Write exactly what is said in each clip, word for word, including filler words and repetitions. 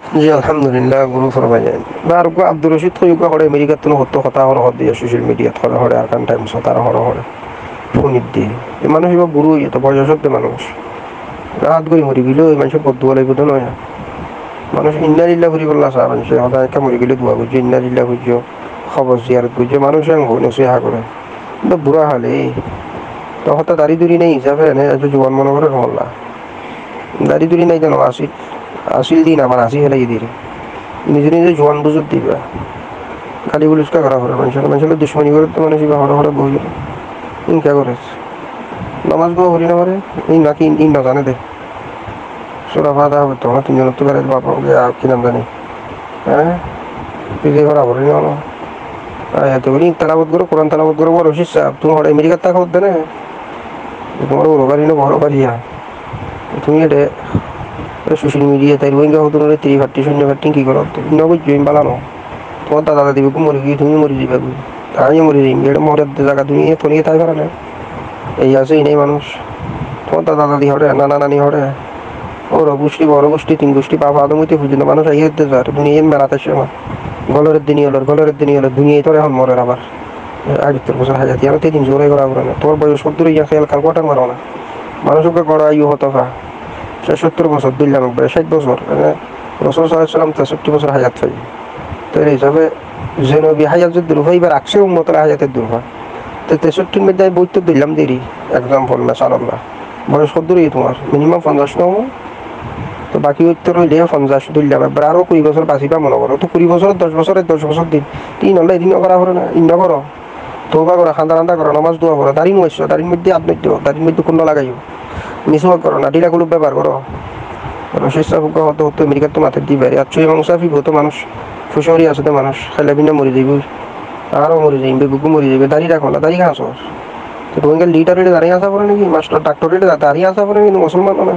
জি আলহামদুলিল্লাহ গুরু ফরমাইলেন আর গো আব্দুর রশিদ কইগা করে আমেরিকাত তো হত্য কথা হর হদ দিয়ে সোশ্যাল মিডিয়াত হর হরে আর কান টাইমস তার হর হরে ফোনিত দিয়ে এই মানুষ এবার বুড়ো হয়ে তো বয়সত মানুষ রাত গই মরি গেল ওই মানুষের পদ্মুয়া লাগবে তো নয় মানুষ ইন্না লিল্লাহ করি বললা সা মানুষ সদায় একটা মরি গেলে দোয়া করছে ইন্না লিল্লাহ করছো খবর জিয়ারত করছে মানুষ নসিহা করে কিন্তু বুড়া হালে তো হঠাৎ দাড়ি দুড়ি নেই হিসাবে এনে জোয়ান মনে করে মল্লা দাড়ি দুড়ি নাই কেন আসিল আসিল দিন আমার আসি হেলাই দিন নিজে নিজে জোয়ান বুঝত দিবা গালি গুলিসটা করা করে মানুষের মানুষের দুশ্মনী করে তো মানুষ হরে হরে বই ইনকা করে নামাজ গো হরি না করে এই নাকি ইন না জানে দে সোরা ফাদা হবে তো আমার তিনজন তো বেড়ে বাপ কি নাম জানি হ্যাঁ পিজে করা হরি না এত বলি তালাবত করো কোরআন তালাবত করো বড় শিষ্য তুমি হরে আমেরিকার টাকা হতে না তোমার বড় বাড়ি না বড় বাড়িয়া তুমি এটা সোশ্যাল মিডিয়া তাই রোহিঙ্গা হতো না ত্রি ফাটি শূন্য ফাটি কি করো নগদ জমি বালানো তোমার দাদা দিবে মরে গিয়ে তুমি মরে যাবে তাই মরে যাই এটা মরে জায়গা তুমি তো নিয়ে তাই পারে না এই আছে এই নেই মানুষ তোমার দাদা দাদি হরে নানা নানি হরে ওর গোষ্ঠী বড় গোষ্ঠী তিন গোষ্ঠী বাবা আদমইতে পর্যন্ত মানুষ আইয়ে হতে যার দুনিয়া বেড়াতে সময় গলরের দিনই হলো গলরের দিনই হলো দুনিয়ায় তোর এখন মরে আবার আজত্তর বছর হাজাতি আর তিন জোরে করা হবে না তোমার বয়স সত্তর ইয়া খেয়াল কাল কটার মারো না মানুষকে করা ইউ হতো ভা সে সত্তর বছর দুইলাম একবারে ষাট বছর রসুল সাল্লাম তেষট্টি বছর হাজাত পাই তো এই হিসাবে জেনবি হাজাত যদি দুর্ভা এবার আকশে উন্মতলা হাজাতের দুর্ভা তো তেষট্টির মধ্যে আমি বইতে দিলাম দেরি এক্সাম্পল না সাল্লাহ বয়স সত্তরই তোমার মিনিমাম পঞ্চাশ নম তো বাকি উত্তর হইলে পঞ্চাশ দুইলাম একবার আরও কুড়ি বছর বাঁচিবা মনে করো তো কুড়ি বছর দশ বছরের দশ বছর দিন তিন হলে এদিনও করা করে না ইন্দ করো তোবা করো খান্দা রান্দা করো নামাজ দোয়া করো দাঁড়িয়ে নইছো দাঁড়ির মধ্যে আত্ম দাঁড়ির মধ্যে কোনো লাগাইও মিসওয়াক করো না ডিলাগুলো ব্যবহার করো রশিদ হতো হতো আমেরিকার তো মাথার দিবে আর ছয় মাংসাফি হতো মানুষ ফুসরি আছে তো মানুষ খাইলে বিনা মরে যাইব আরও মরে যাইবে বুকু মরে যাবে দাঁড়িয়ে রাখো না দাঁড়িয়ে আসো তো তোমাকে লিটার রেটে দাঁড়িয়ে আসা পড়ে নাকি মাস্টার ডাক্তার রেটে দাঁড়িয়ে আসা পড়ে কিন্তু মুসলমান না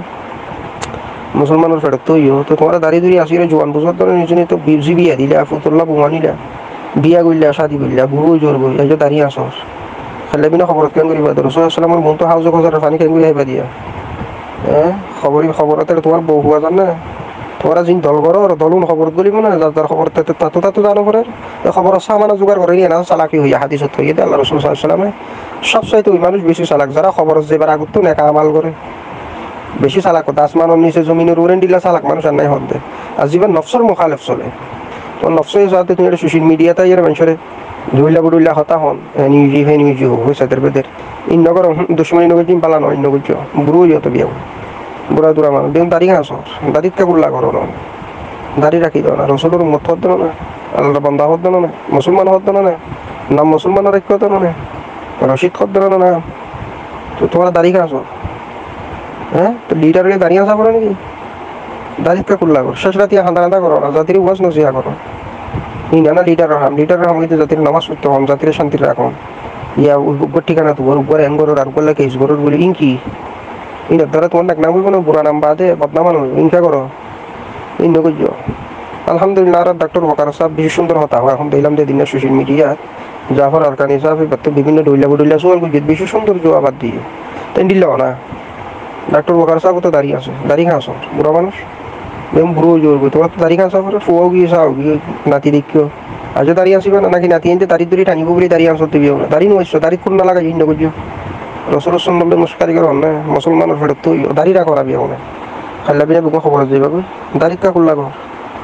মুসলমানের ফেরত তো ইয়ে তো তোমার দাঁড়িয়ে দাঁড়িয়ে আসি জোয়ান বুঝার ধরে নিজে তো বিরজি বিয়া দিলা ফুতুল্লা বোমা নিলা বিয়া করলা শাদি করলা বুড়ো জোর বই এই যে দাঁড়িয়ে আসো খাইলে বিনা খবর কেন করিবা তো রসুলামের মন তো হাউজে খোঁজার পানি কেন করে আইবা দিয়া হ্যাঁ খবরই খবরতে তোমার বউ হওয়া জান না তোমরা যিনি দল করো দলুন খবর গলিব না যার যার খবর তাতো তাতো জানো করে খবর সামানা জোগাড় করে নিয়ে না চালাকি হইয়া হাদিসত হইয়া দেয় আল্লাহ রসুল সাল্লামে সব চাইতে ওই মানুষ বেশি চালাক যারা খবর যেবার আগত তো নেকা আমাল করে বেশি চালাক কথা আসমানের নিচে জমিনের উড়েন দিলা চালাক মানুষ আর নাই হত দেয় আর জীবন নফসর মুখালেফ চলে তোমার নফসই যাতে তুমি একটা সোশ্যাল মিডিয়াতে ইয়ার মানুষের ধুইলা বুড়ুইলা হতা হন নিউজি হে নিউজি হোক হয়েছে তাদের বেদের ইন নগর দুশ্মনী নগর দিন পালানো অন্য করছ বুড়ো হইয়া তো বিয়া বুড়া দুরা মানুষ দেখুন দাড়ি ঘাস দাড়ির কাকুল্লা করো না দাড়ি রাখি দাও না রসুলের মত হত না আল্লাহ বন্ধা হত না মুসলমান হত না নাম মুসলমানের ঐক্য হতো না রশিদ হত না না তো তোমার দাড়ি ঘাস হ্যাঁ তো লিটারকে দাঁড়িয়ে আসা করো নাকি দাড়ির কাকুল্লা করো শেষ রাতি হাঁদা হাঁদা করো না জাতির উপাস নসিহা করো ই না না লিটার হাম লিটার হাম কিন্তু জাতির নামাজ পড়তে হম জাতির শান্তি রাখুন ইয়া উপর ঠিকানা তোমার উপর এন করো আর করলে কেস করো বলি ইনকি ইন দ্বারা তোমার নাক নাম কোনো বুড়া নাম বাদে বদনামান ইনকা করো ইন নগজ আলহামদুলিল্লাহ আর ডক্টর ওয়াকার সাহেব বেশি সুন্দর হতা এখন দেখলাম যে দিনের সোশ্যাল মিডিয়া জাফর আরকানি সাহেব বিভিন্ন ডইলা বুডইলা সোয়াল বেশি সুন্দর জবাব দিয়ে তাই দিল না ডাক্তার ওয়াকার সাহেব তো দাঁড়িয়ে আছে দাঁড়িয়ে খাস বুড়া মানুষ দেখুন বুড়ো জোর করি তোমার তো দাঁড়িয়ে খাস ফুয়াও গিয়ে চাও গিয়ে নাতি দেখিও আজ দাঁড়িয়ে আসিবা না নাকি নাতি আনতে দাঁড়িয়ে ধরে টানিব বলে দাঁড়িয়ে আনতে দিও না দাঁড়িয়ে নইছো দাঁড়িয়ে কোন না লাগাই ইন্ন করছো রসুল সন্ন্যে মুস্কারি করো না মুসলমানের ফেরত তো দাঁড়িয়ে রাখো রাবি এখন খাল্লা বিনা বুকে খবর যাইবা কই দাঁড়িয়ে কা কুল লাগো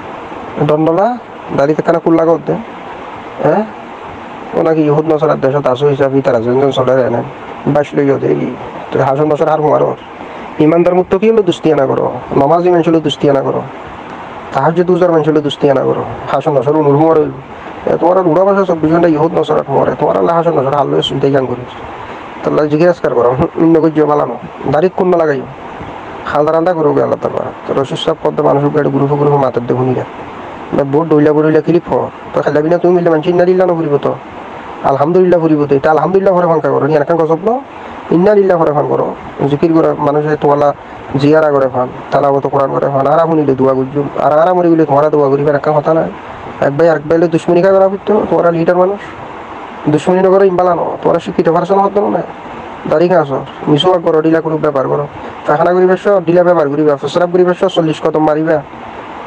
দণ্ডলা দাঁড়িয়ে কানা কুল লাগো দে হ্যাঁ ও নাকি ইহুদ নসরার দেশত আসো হিসাবে তারা যেন চলে না বাস লইও দেখি তোর হাসন বছর হার মারো ইমানদার মুক্ত কি হলো দুস্তিয়ানা করো নামাজি মানুষ হলো দুস্তিয়ানা করো তাহার যে দুজার মানুষ হলো দুস্তিয়ানা করো হাসন নসর অনুরমর তোমার উড়া ভাষা চব্বিশ ঘন্টা ইহুদ নসরাত মরে তোমার আল্লাহ হাসন নসর হাল লয়ে শুনতে গান করিস তাহলে জিজ্ঞাসকার করো অন্য কিছু বালানো দাঁড়িয়ে কোন না লাগাইও খালদা রান্দা করো গে আল্লাহ তারপর তো রসিদ সাহেব পদ্মা মানুষের গাড়ি গ্রুপ গ্রুপ মাথার দেখুন গা বোট ডইলা বড়ইলা কিলিপ তো খেলা বিনা তুমি মিললে মানুষ ইন্না দিল্লা না ফুরিব তো আলহামদুলিল্লাহ ফুরিব তো এটা আলহামদুলিল্লাহ ঘরে ফাঁকা করো নিয়ে গজব ন ইন্না দিল্লা ঘরে ফান করো জিকির করে মানুষের তোলা জিয়ারা করে ফান তালাবত কোরআন করে ফান আর আমনিলে দোয়া গুজুম আর আর আমরি বলে তোমারা দোয়া করিবার একটা কথা নাই এক ভাই আরেক ভাইলে দুশ্মনী কা করা করতো তোমরা লিটার মানুষ দুশ্মনী নগরে ইম্বালানো তোমরা শিক্ষিত ভার্সন হতো না দাঁড়িয়ে ঘাস মিসওয়াক করো ডিলা কোনো ব্যাপার করো পায়খানা করিবার ডিলা ব্যবহার করিবা ফসরাব করিবার চল্লিশ কদম মারিবা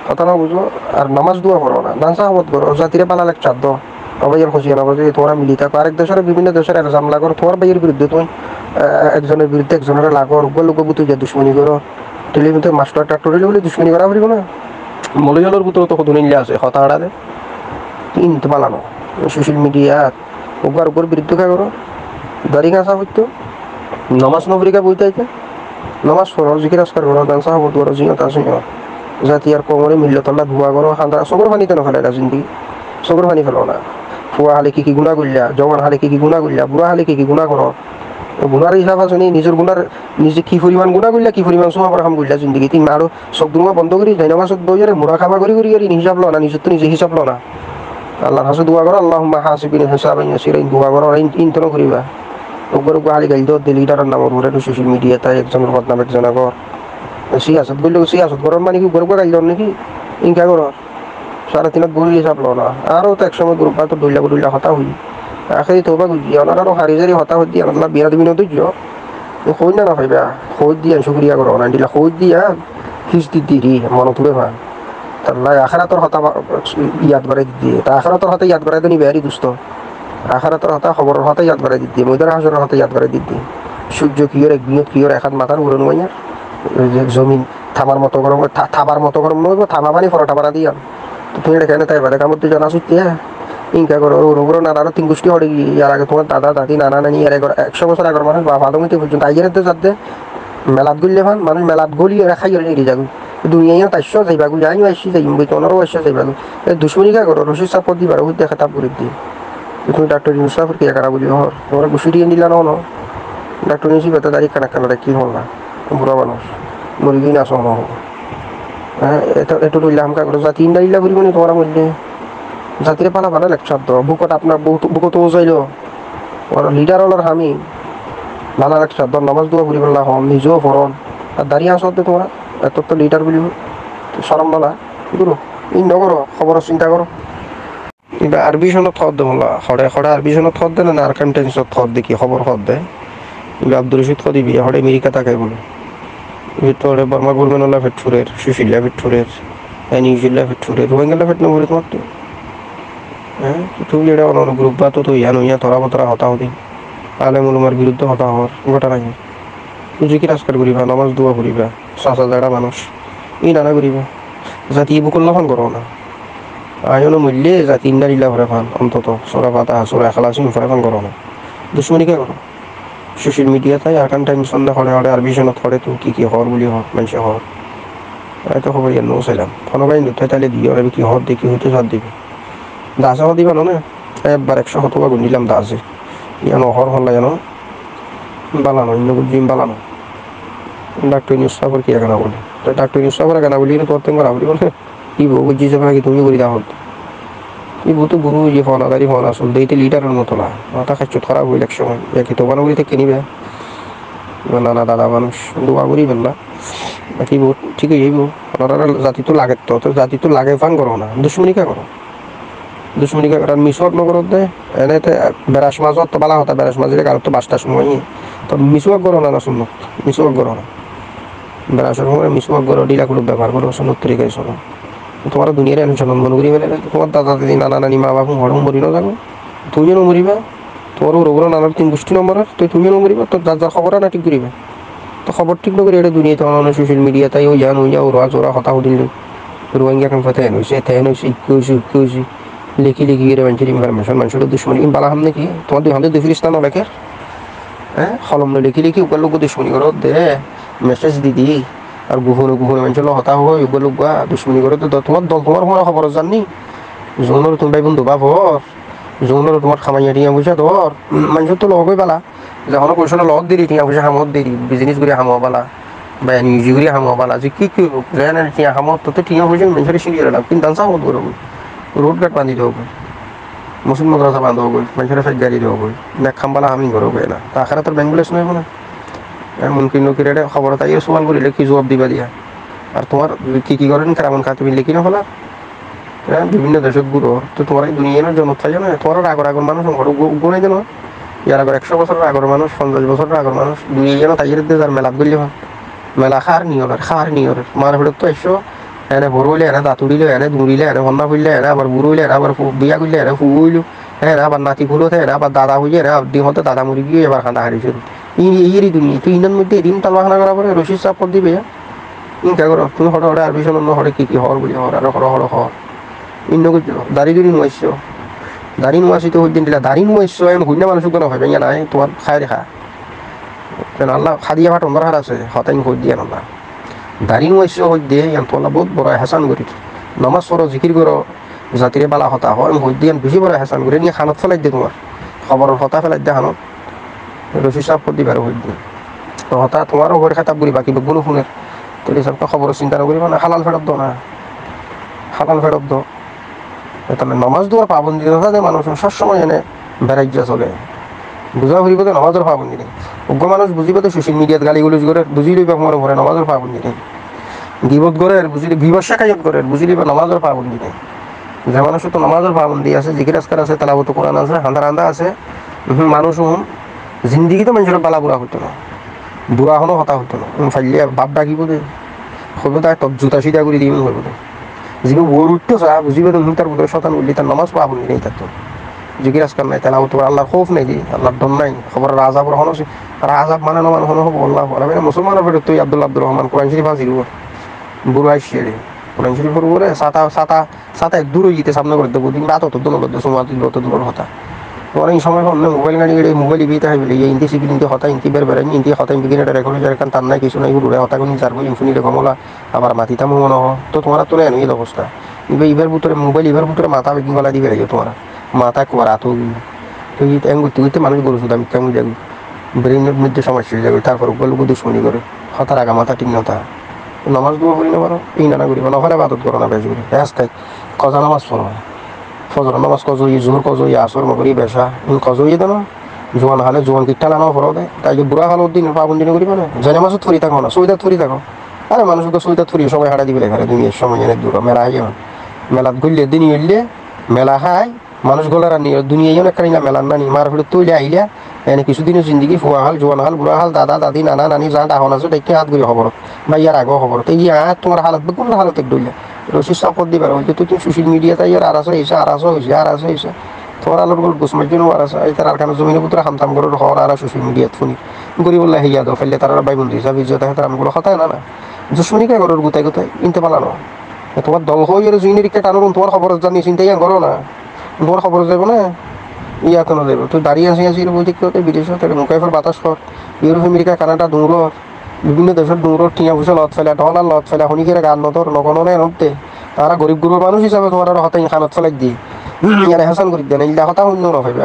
কথা না বুঝো আর নামাজ দোয়া করো না দানসা হবত করো জাতিরে পালা লাগ চাঁদ অবাইয়ের খুশি না বুঝে তোমরা মিলি থাকো আরেক দেশের বিভিন্ন দেশের এক্সাম লাগো তোমার বাইয়ের বিরুদ্ধে তুমি একজনের বিরুদ্ধে একজনের লাগো রোগ লোক বুতুই যা দুশ্মনী করো টেলিভিশনে মাস্টার ট্রাক্টর বলে দুশ্মনী করা পারিব না মলজলের ভিতরে তো দুনিয়া আছে হতা হাড়ালে কিন্তু পালানো সোশ্যাল মিডিয়া ওগার উপর বিরুদ্ধে কা করো দাড়ি কাঁচা হইতো নমাজ নবরিকা বইতে আইতে নমাজ পড়ো জিকির আসকার করো দান সাহাবত করো জিও তা শুনো জাতি আর কোমরে মিলল তল্লা ধোয়া করো খান্দা সগর পানি তেন ফেলে জিন্দিগি সগর পানি ফেলো না ফুয়া হালে কি কি গুণা করলা জওয়ান হালে কি কি গুণা করলা বুড়া হালে কি কি গুণা করো গুণার হিসাব আছে নি নিজের গুণার নিজে কি পরিমাণ গুণা করলা কি পরিমাণ সময় পর কাম করলা জিন্দিগি তিন আরো সব দুমা বন্ধ করি যাই নামাজ বইয়ারে মুড়া খাবা করি করি করি হিসাব লো না নিজের তো নিজে হিসাব লো না আল্লাহর হাসে দোয়া করো আল্লাহুম্মা হাসিবিনি হিসাবান ইয়াসিরা দোয়া করো ইন ইনতন করিবা ওগর গালি গালি তো লিডারের নাম ওরে সোশ্যাল মিডিয়া তাই একজনের বদনাম একজন আগর সিয়াসত বললে সিয়াসত করার মানে কি গরু গালি দাও নাকি ইনকা করো সাড়ে তিনত গরু হিসাব লো না আরও তো একসময় গ্রুপ তো ডইলা ডইলা হতা হই আখেরি তোবা গুজি ওনার আরও হারি জারি হতা হই দিয়া আল্লাহ বিয়া দিবি নতুন হই না না ভাইবা হই দিয়া শুক্রিয়া করো না দিলা হই দিয়া হিস দি দিরি মন তুলে ভাই তাল্লাই আখারাতর হতা ইয়াদ বাড়াই দিয়ে তা আখারাতর হতা ইয়াদ বাড়াই দিনি বেহারি দুস্থ আখারাতর হতা খবরের হতা ইয়াদ বাড়াই দিদি ময়দার হাসরের হতা ইয়াদ বাড়াই দিদি সূর্য কিয়র এক বিনোদ কিয়র একাত মাথার উড়ন মাইয়ার জমিন থামার মতো গরম থাবার মতো গরম নইব থামা মানে ফরটা বাড়া দিয়া তো তুমি এটা কেন তাই বাদে কামড় তুই জানা সুত্তি হ্যাঁ ইনকা করো ওরগুলো নানারও তিন গোষ্ঠী হড়ে গিয়ে ইয়ার আগে তোমার দাদা দাদি নানা নানি এর একশো বছর আগের মানুষ বা ফাদমিতে পর্যন্ত আইয়ার যাতে মেলাত গলিলে ভান মানুষ মেলাত গলি খাই এড়িয়ে যাগু দুনিয়া তাইশ যাইবাগু জানিও আসছি যাইম বই তোনারও আসছে যাইবাগু দুশ্মনী কা করো রশিদ চাপত দিবার ওই দেখা তাপ করে দিয়ে তুমি ডাক্তার ইউসাফর কে কারা বলি হর তোমরা গুছিয়ে নিলা ন ডাক্তার নিয়েছি বেতা দাঁড়িয়ে কানা কানা কি হল না বুড়া মানুষ মুরগি না সহ হ্যাঁ এটা একটু লইলাম কা করো জাতি ইন্ডা ইল্লা করিব নি তোমরা মধ্যে জাতিরে পালা পালা লেকচার তো বুকত আপনার বুকত যাইল ওর লিডার হলার হামি ভালো লেকচার দর নামাজ দোয়া করি বললা হম নিজেও ফরন আর দাঁড়িয়ে আসতে তোমরা এত তো লিডার বলিব সরম বলা গুরু ই নগর খবর চিন্তা করো এবার আরবি সনত খদ দে বলা হরে হরে আরবি সনত খদ দে না আরকান টেন্সত খদ দেখি খবর খদ দে এবার আব্দুল রশিদ খদিবি হরে আমেরিকা তাকাই বলে ভিতরে বর্মা গুলমেনলা ফেটফুরের সুশীলা ফেটফুরের নিউজিল্লা ফেটফুরের রোহিঙ্গালা ফেট নবরে তোমার তো হ্যাঁ তুমি এটা অন্য গ্রুপ বা তো তো ইয়া নইয়া ধরা বতরা হতা হতি আলেম উলুমার বিরুদ্ধে হতা হওয়ার ঘটনা নাই জিকির আজকার করিবা নামাজ দোয়া করিবা চাচা জাড়া মানুষ ই নানা করিবা জাতি বুকল্লাখন করো না আয়নো মূল্যে জাতি ইন্দার ইল্লা ভরে ফান অন্তত সোরা পাতা সোরা খালাসি ফরে ফান করো না দুশ্মনীকে করো সোশ্যাল মিডিয়া তাই আরকান টাইম সন্ধ্যা হরে হরে আর ভিশনত হরে তো কি কি হর বলি হর মানুষে হর হয়তো খবর ইয়ার নো চাইলাম ফোনবাই নুথাই তাহলে দিয়ে আর কি হর দেখি হইতে সার দিবি দাসও দিবা না একবার একশো শতবা গুনিলাম দাসে ইয়ানো হর হল জানো বালানো অন্য জিম বালানো ডাক্তার নিউজ সাফর কি এখানে বলি ডাক্তার নিউজ সাফর এখানে বলি তোর তেমন বলি বলে কি বউ বুঝি যাবে নাকি তুমি করি দাও এই বউ তো গুরু যে ফোন আদারি ফোন আসল দেইতে লিটারের মতো না মাথা খাচ্ছ খারাপ হইলে এক সময় একই তো বানো থেকে কিনিবে নানা দাদা মানুষ দোয়া করি বেলা বাকি বউ ঠিকই যাইব ওনারা জাতি তো লাগে তো তো জাতি তো লাগে ফান করো না দুশ্মনিকা করো দুশ্মনিকা করার মিসওয়াক নগরত দে এনে বেড়াস মাছত তো বালা হতা বেড়াস মাঝে কারো তো বাসটা সময় তো মিসওয়াক করো না না শুনো মিসওয়াক করো না বেড়াসের সময় মিসওয়াক করো ডিলা কোনো ব্যবহার করো শোনো তরিকায় শোনো তোমার দুনিয়ার অনুসরণ মনে করি ফেলে তোমার দাদা দিদি নানা নানি মা বাবু হরম মরি না যাবো তুমিও নমরিবা তোমার রোগর নানার তিন গোষ্ঠী নম্বরের তুই তুমিও নমরিবা তোর যার যার খবর না ঠিক করিবে তো খবর ঠিক নকরি এটা দুনিয়াতে অন্য সোশ্যাল মিডিয়া তাই ও জান ওইয়া ওরা চোরা হতা হদিল রোহিঙ্গা এখন ফাতে হেন হয়েছে এতে হেন হয়েছে ইকে হয়েছে উকে হয়েছে লিখি লিখি গিয়ে মানুষের ইনফরমেশন মানুষের দুশ্মনী বালা হাম নাকি তোমার দুই হাতে দুই ফিরিস্তান অনেকের হ্যাঁ হলম লিখি লিখি উকার লোক দুশ্মনী করো দে মেসেজ দিদি আর গুহনে গুহনে মানুষের হতা হয় উকার লোক দুশ্মনী করে তো তোমার দল তোমার কোনো খবর জাননি যৌনের তুমি ভাই বন্ধু বাবর যৌনের তোমার খামাইয়া টিয়া পয়সা তোর মানুষের তো লগ হয়ে পালা যখন পয়সা লগ দিলি টিয়া পয়সা হামত দিলি বিজনেস করে হামো পালা বা নিউজি করে হামো পালা যে কি কি যায় না টিয়া হামত তো টিয়া পয়সা মানুষের সিঁড়ি রাখ কিন্তু দান চাও করবো রোড গার্ড বান্ধি দেবো মুসলিম মাদ্রাসা বান্ধব গই মানুষের ফাইট গাড়ি দেবো গই না খাম্বালা আমি ঘর গই না তা আখারা তোর ব্যাঙ্গুলেস নয় না এমনকি নকিরে খবর তাই সওয়াল করিলে কি জবাব দিবা দিয়া আর তোমার কি কি করেন কেমন খা তুমি লিখি না হলা হ্যাঁ বিভিন্ন দেশের গুরু তো তোমার এই দুনিয়ার জন্য থাই জানো তোমার আগর আগর মানুষ ঘর গুণাই জানো ইয়ার আগর একশো বছরের আগর মানুষ পঞ্চাশ বছরের আগর মানুষ দুনিয়া যেন তাই যার মেলাত গলি হয় মেলা খার নিয়রের খার নিয়রের মার ভিতর তো একশো এনে বড় হইলে এনে দাঁত উড়িলে এনে দৌড়িলে এনে হন্না ফুললে এনে আবার বুড়ো হইলে এনে আবার বিয়া করলে এনে ফু হইলো হ্যাঁ আবার নাতি ফুলোতে এনে আবার দাদা হইলে এনে ডিমতে দাদা মুড়ি গিয়ে এবার খান্দা হারিয়েছে ইয়েরই তুমি তুই ইনার মধ্যে এদিন তালবা খানা করা পরে রশিদ চাপ করে দিবে ইনকা করো তুমি হরে হরে আর ভীষণ হরে কি কি হর বলি হর আর হর হর হর ইন্ন করছো দাড়ি দুড়ি নুয়াইছ দাড়ি নুয়াছি তো দিন দিলা দাড়ি নুয়াইছ আমি ঘুরনা মানুষ কোনো হবে ইয়া নাই তোমার খায় দেখা আল্লাহ খাদিয়া ভাট অন্ধর হার আছে হতাইন ঘুর দিয়ে আল্লাহ দাড়ি নুয়াইছ হই দিয়ে ইয়ান তোলা বহুত বড় হাসান করি নামাজ পড়ো জিকির করো জাতিরে বালা হতা হয় হই দিয়ে বেশি বড় হাসান করে নিয়ে খানত ফেলাই দিয়ে তোমার খবরের হতা ফেলাই দিয়ে খানত রশি সাপ করে দিবার হই দিয়ে হতা তোমারও ঘরে খাতাব করি বাকি কোনো ফোনের তোর সবটা খবর চিন্তা করিবা না হালাল ফেরত দো না হালাল ফেরত দো তাহলে নামাজ দেওয়ার পাবন্দি থাকে মানুষ সবসময় এনে বেড়াইয়া চলে বুঝা ফুরিব তো নামাজের পাবন্দি নেই অজ্ঞ মানুষ বুঝিব তো সোশ্যাল মিডিয়াত গালি গুলোজ করে বুঝি লইবা তোমার ঘরে নামাজের পাবন্দি নেই গিবত করে বুঝলি বিবসা কাজত করে বুঝি লইবা নামাজের পাবন্দি নেই যে মানুষের তো নামাজের পাবন্দি আছে জিকির আজকার আছে তেলাওয়াত কোরআন আছে হান্দা রান্দা আছে মানুষ জিন্দিগি তো মানুষের বালা বুড়া হতো না বুড়া হনো হতা হতো না ফাইলে বাপ ডাকিব দে হইব তাই তত জুতা সিধা করে দিবি হইব দে যিনি বোর উঠতো চা বুঝিবে তো তার বোধহয় শতান উঠলি তার নামাজ পাবন্দি নেই তার তো জিকির আজকার নাই তেলাওয়াত তোমার আল্লাহর খৌফ নাই দি আল্লাহর ডর নাই খবর রাজাবর হনো রাজাব মানে নমান হনো হবো আল্লাহ বলে মুসলমানের ফেরত তুই আব্দুল আব্দুর রহমান কোরআন শরীফ হাজির বুড়ো আসছে রে কোরআন শরীফের উপরে সাতা সাতা সাতা এক দূর হইতে সামনে করে দেবো দিন রাত হতো দোনো করতে সময় দিল অত দূর হতা অনেক সময় অন্য মোবাইল গাড়ি গাড়ি মোবাইল ইবিতে হয় বলে ইন্দি সিকিল ইন্দি হতা ইন্তি বের বেড়াই ইন্দি হতা ইন্দি কিনে রেকর্ড হয়ে যায় কারণ তার নাই কিছু নাই উড়ে হতা কোন চারবো ইনফিনিটে কমলা আবার মাটিতা মনে হয় তো তোমার তো নেই এই অবস্থা এবার ইবার ভিতরে মোবাইল ইবার ভিতরে মাথা বেকিং গলা দিবে লাগে তোমার মাথা কোয়ার আতো তো এই ঘুরতে ঘুরতে মানুষ গরু শুধু আমি কেমন যাবো ব্রেনের মধ্যে সমস্যা হয়ে যাবে তারপর গল্প দুশ্মনী করে হতার আগা মাথা ঠিক নতা নামাজ দোয়া করি না পারো এই নানা করিব নহলে বাদত করো না বেশ করি হ্যাঁ খাই কজা নামাজ পড়ো ফজর নামাজ কজো ই জোর কজো ই আসর মগরি বেসা কজো ইয়ে দেন জোয়ান হালে জোয়ান কিটা লানো ফরো দেয় তাই যে বুড়া হালো দিন পাবন্দিন করিব না জেনে মাসও থরি থাকো না সইদা থরি থাকো আরে মানুষ তো সইদা থরি সময় হারা দিবে ঘরে দুনিয়ার সময় এনে দূর মেলা হাই মেলাত ঘুরলে দিন উঠলে মেলা হাই মানুষ গোলার নিয়ে দুনিয়া অনেক কারিনা মেলার নানি মার ফেলে তৈলে আইলা এনে কিছুদিনের জিন্দগি ফুয়া হাল জোয়ান হাল বুড়া হাল দাদা দাদি নানা নানি যা ডাহন আছে দেখতে হাত ঘুরি খবর বা ইয়ার আগেও খবর তো ইয়া তোমার হালত কোন হালত ডইলা রশি সাপোর্ট দিবার হয়তো তুই সোশ্যাল মিডিয়াতে ইয়ার আর আছে হয়েছে আর আছে হয়েছে আর আছে হয়েছে তোমার আলোর গোল গুসমার জন্য আর আছে এই তার আর কারণে জমিনের পুত্র হামতাম করে হওয়ার আর সোশ্যাল মিডিয়াত শুনি গরিবুল্লাহ হিয়া দো ফেললে তারা বাই বন্ধু হিসাবে ইজ্জত হয় তার আমগুলো হতায় না না দুশ্মনী কে গরুর গুতাই গুতাই ইনতে পালানো তোমার দল হয়ে গেলে জুইনের রিক্কা টানুন তোমার খবর জানি চিন্তাই করো না তোমার খবর যাবো না ইয়া কেন দেবো তুই দাঁড়িয়ে আসি আসি বলতে কি হতে বিদেশে তাহলে মুখাইফের বাতাস কর ইউরোপ আমেরিকা কানাডা দৌড় বিভিন্ন দেশের দৌড় টিয়া ফুসে লত ফেলা ডলার লত ফেলা শুনিকে গান নতর নগণনে নতে তারা গরিব গরিব মানুষ হিসাবে তোমার আর হতাই খানত ফেলাই দিয়ে ইয়ানে হাসান কৰি দিয়ে ইলা হতা শূন্য নভাইবা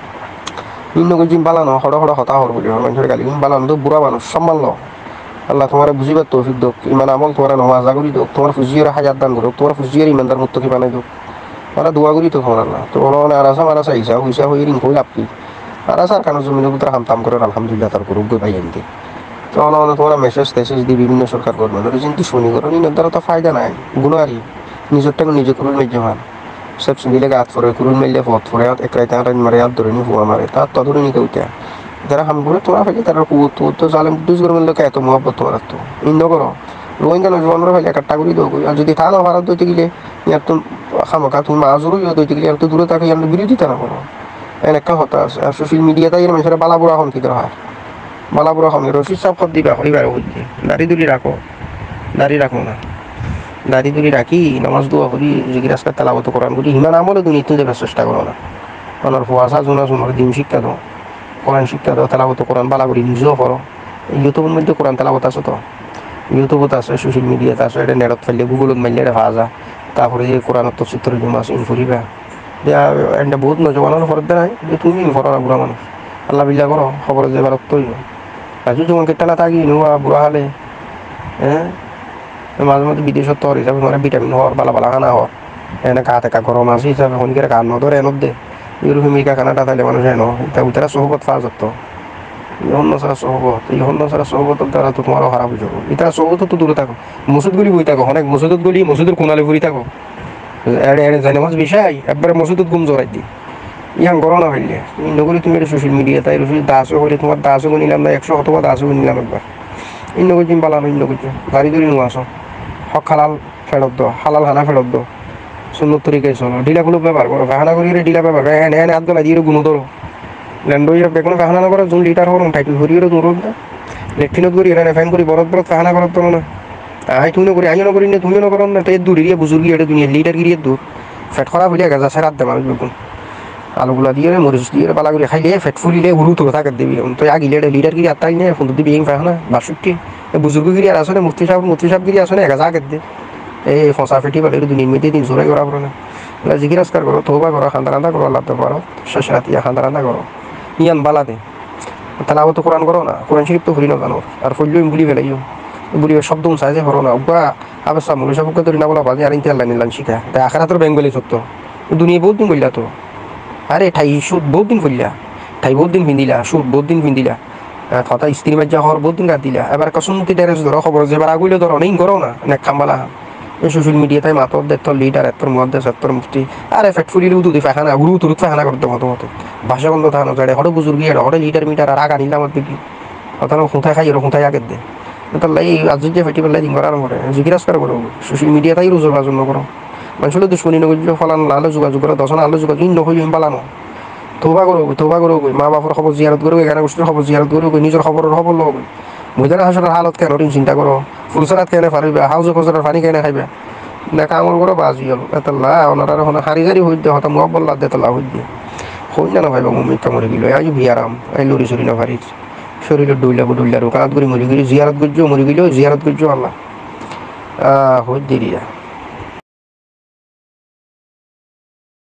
ইন্ন জিম বালানো হড় হড় হতা হর বলি মানুষের গালি বালানো তো বুড়া মানুষ সম্মান ল আল্লাহ তোমার বুঝিবার তৌফিক দোক ইমান আমল তোমার নমাজ আগরি দোক তোমার ফুজিয়ের হাজার দান করুক তোমার ফুজিয়ের ইমানদার মুত্তকি বানাই দোক ওরা দোয়া করি তো তোমার আল্লাহ তো বলো মানে আরাসা মারাসা হিসাব হিসাব হয়ে রিং হয়ে আপনি আরাসার কারণ জমিনের ভিতরে হামতাম করে আলহামদুলিল্লাহ তার করুক গই পাই আনতে তো মানে তোমরা মেসেজ টেসেজ দিয়ে বিভিন্ন সরকার গভর্নমেন্টের কিন্তু শুনি করো নিনের দ্বারা তো ফায়দা নাই গুণারি নিজের টাকা নিজে করুন মেজে মান সব মিলে গাত ফরে করুন মেলে পথ ফরে এক রাইতে আট মারে হাত ধরে নি হুয়া মারে তার তো ধরে নি কেউটা যারা হাম করে তোমরা ফেলে তারা কুয়ত তো জালেম দুজ গরমের লোক এত মহব্বত তোমার তো ইন্ন করো রোহিঙ্গা নজওয়ানরা ফেলে একটা করে দেবো আর যদি তা না ভারত দইতে গেলে ইয়ার তো খামাখা তুমি মাজুরও ইয়ে দইতে গেলে তো দূরে থাকে আমরা বিরোধিতা না করো এনেকা হতা আছে আর সোশ্যাল মিডিয়াতে এর মানুষেরা বালাবুড়া হন কি হয় বালাবুড়া হন রশিদ সাপ খত দিবা হইবার বুঝছি দাড়ি দুলি রাখো দাড়ি রাখো না দাড়ি দুলি রাখি নামাজ দোয়া করি জিকির আজকার তেলাওয়াত কোরআন করি হিমান আমলে দুনিয়া তুই দেবার চেষ্টা করো না ওনার ফুয়াশা জোনা জোনার দিন শিক্ষা দাও কোরআন শিক্ষা দাও তেলাওয়াত কোরআন বালা করি নিজেও করো ইউটিউবের মধ্যে কোরআন তেলাওয়াত আছে তো ইউটিউবত আছে সোশ্যাল মিডিয়াতে আছে এটা নেটত ফেললে গুগলত মারলে এটা পাওয়া যায় তারপরে এই কোরআনত তো চিত্র জমা আছে ফুরিবা এটা বহুত নজওয়ানের ফরত নাই যে তুমি ফর না বুড়া মানুষ আল্লাহ বিল্লা করো খবর যে ভারত তৈরি রাজু যেমন কেটালা থাকি নোয়া বুড়া হালে হ্যাঁ মাঝে মধ্যে বিদেশত তোর হিসাবে তোমার ভিটামিন হওয়ার বালা বালা খানা হওয়ার এনে গা থেকে গরম আছে হিসাবে শনিকের গা নধরে এনত দে ইউরোপ আমেরিকা কানাডা তাইলে মানুষ এনো উতারা সহবত ফা যত ইহন্ন সারা সহবত ইহন্ন সারা সহবতের দ্বারা তো তোমারও খারাপ হয়ে যাবো এটা সহবত তো দূরে থাকো মসুদ গলি বই থাকো অনেক মসুদত গলি মসুদের কোনালে ঘুরি থাকো এড়ে এড়ে জানে মাছ বিষয় একবারে মসুদত গুম জড়াই দি ইয়াং করো না হইলে তুমি নগরী তুমি এটা সোশ্যাল মিডিয়া তাই রসুল দাসও হইলে তোমার দাসও নিলাম না একশো অথবা দাসও নিলাম একবার এই নগর জিম পালানো এই নগর দাঁড়ি দড়ি নোয়াছো হক খালাল ফেরত দো হালাল হানা ফেরত দো সুন্দর তরিকায় চলো ডিলা গুলো ব্যবহার করো ফাহানা করি ডিলা ব্যবহার করো এনে এনে হাত গলা দিয়ে গুণ ধরো ল্যান্ড হয়ে বেগুন ফাহানা না করো যোন লিটার হরম টাইটেল হরিয়ে দূর লেফটিনত করি এনে ফ্যান করি বরত বরত ফাহানা করত না আই তুমি করি আইও করি না তুমিও করো না তাই দূর গিয়ে বুজুর্গি এটা দুনিয়া লিটার গিয়ে দূর ফেট খারাপ হইলে গেছে রাত দে মানুষ বেগুন আলুগুলা দিয়ে মরিচ দিয়ে পালা করে খাইলে ফেট ফুলিলে হুরু তো থাকে দিবি তো আগিলে লিটার গিয়ে আত্মাই নেই ফোন দিবি ফাহানা বাষট্টি বুজুর্গিরি আর আসলে মুফতি সাহেব মুফতি সাহেব গিরি আসলে একা জাগের দে এই ফসা ফেটি বলে দুনিয়ার মধ্যে দিন জোরে করা পড়ে না জিজ্ঞাসকার করো তোবা করো খান্দা রান্দা করো আল্লাহ তো পারো শেষ রাতিয়া খান্দা রান্দা করো ইয়ান বালা দে তাহলে তো কোরআন করো না কোরআন শরীফ তো ঘুরি না জানো আর ফজলু বুলি ফেলাইও বুলি শব্দ চাই যে হরো না উবা আবার সামনে সবকে ধরি না বলা বাজে আর ইন্তে আল্লাহ নিলাম শিখা তাই আখানা তোর বেঙ্গলি সত্য দুনিয়া বহুত দিন করলা তো আরে ঠাই সুদ বহুত দিন করলা ঠাই বহুত দিন পিন্দিলা সুদ বহুত দিন পিন্দিলা কথা স্ত্রী মাজ্জা হওয়ার বহুত দিন কাট দিলা এবার কসমতি ড্যারেজ ধরো খবর যে এবার আগুলে ধরো নেই করো না নেক খাম্বালা এই সোশ্যাল মিডিয়াতে মাতর দেখ তোর লিডার এত মহাদেশ এত মুফতি আর এফেক্ট ফুলিলে উদু দিয়ে ফাখানা উড়ু তুরুত ফাখানা করতে মতো মতো ভাষা বন্ধ থানো যাড়ে হরে বুজুর্গি এটা হরে লিটার মিটার আর আগা নিলাম দেখি অথবা খুঁথায় খাই ওরকম খুঁথায় আগের দে তাহলে এই আজ যে ফেটি পেলাই দিন করার পরে জিজ্ঞাসা করো সোশ্যাল মিডিয়াতেই রোজর বাজন করো মানুষের দুশ্মনী নগর ফলান আলো যোগাযোগ করো দশন আলো যোগাযোগ ইন নকই পালানো তোবা করো তোবা করো মা বাপর খবর জিয়ারত করো এখানে গোষ্ঠীর খবর জিয়ারত করো নিজের খবরের খবর লব মহিলারা হাসনের হালত কেন চিন্তা করো ফুলসরাত কেনে ফারিবে হাউজ খোঁজের পানি কেনে খাইবে না কামড় করে বাজি হল এতলা ওনারা এখন হারি জারি হই দিয়ে হঠাৎ মুখ বললা দেতলা হই দিয়ে হই না ভাইবা মুমিক কামড়ে গেল আজ বিয়ারাম এই লড়ি সরি না ভারিস শরীরের ডুইলা ডুইলা কাঁত করে মরি গেলি জিয়ারত করছো মরি গেলেও জিয়ারত করছো আল্লাহ আহ হই দিয়ে